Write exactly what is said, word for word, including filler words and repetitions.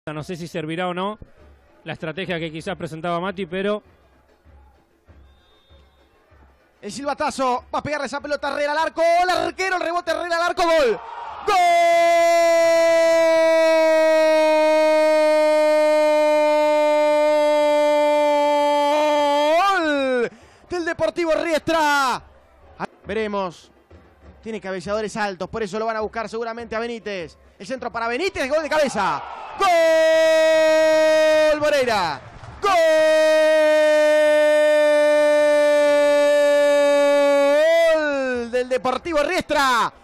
No sé si servirá o no la estrategia que quizás presentaba Mati, pero... El silbatazo, va a pegarle esa pelota a Herrera al arco, el arquero, el rebote Herrera al arco, gol. ¡Gol! Del Deportivo Riestra. Veremos. Tiene cabeceadores altos, por eso lo van a buscar seguramente a Benítez. El centro para Benítez, gol de cabeza. ¡Gol! Moreira. ¡Gol! Del Deportivo Riestra.